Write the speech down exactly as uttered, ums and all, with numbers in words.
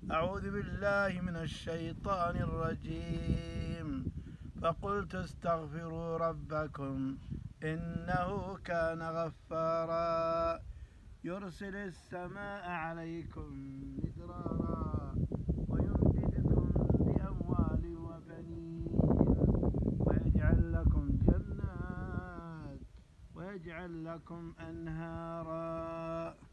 أعوذ بالله من الشيطان الرجيم. فقلت استغفروا ربكم إنه كان غفارا يرسل السماء عليكم مدرارا ويمددكم بأموال وبنين ويجعل لكم جنات ويجعل لكم أنهارا